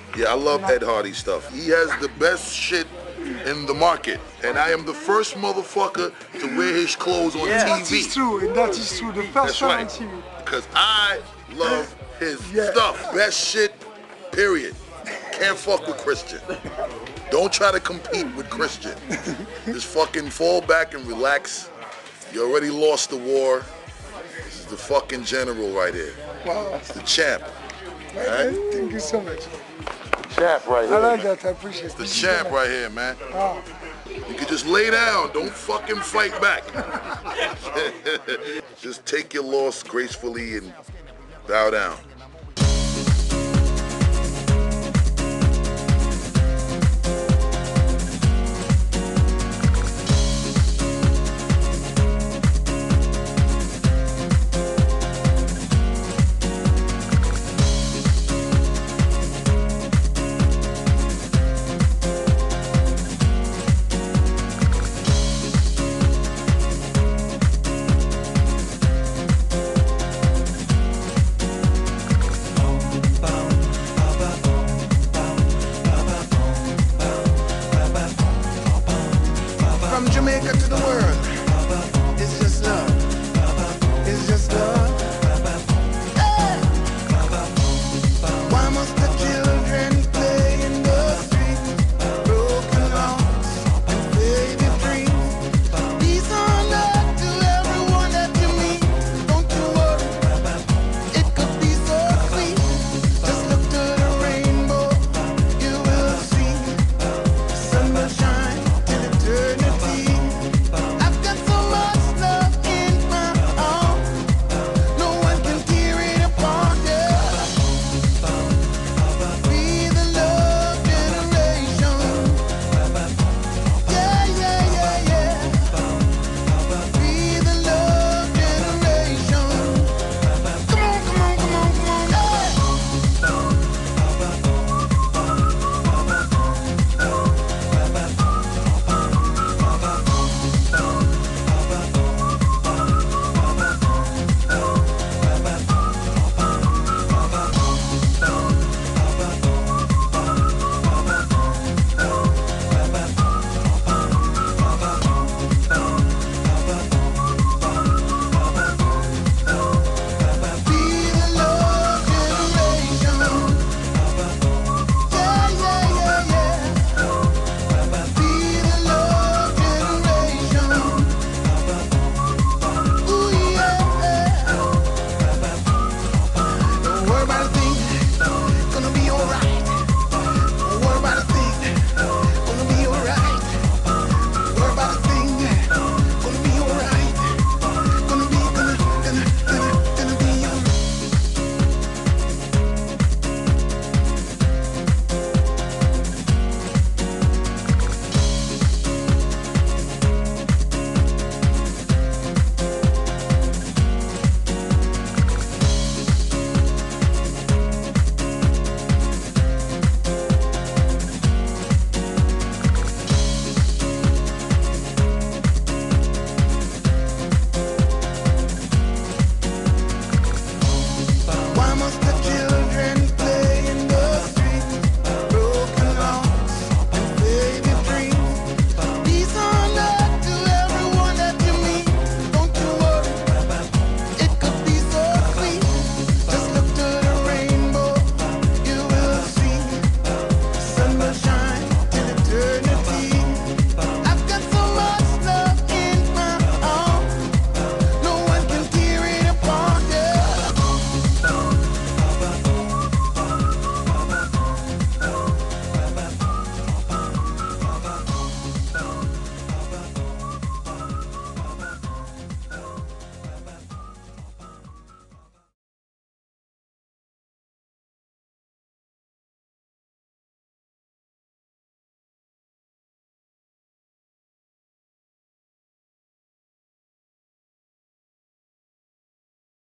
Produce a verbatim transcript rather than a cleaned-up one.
Yeah, I love Ed Hardy stuff. He has the best shit in the market, and I am the first motherfucker to wear his clothes on yeah. T V. That is true, and that is true. The first That's one right. on T V. Because I love his Yeah. stuff. Best shit, period. Can't fuck with Christian. Don't try to compete with Christian. Just fucking fall back and relax. You already lost the war. This is the fucking general right here. Wow. It's the champ. Right? Thank you so much. Champ right here. I like that. I appreciate it. The champ right here, man. Wow. You can just lay down. Don't fucking fight back. Just take your loss gracefully and bow down.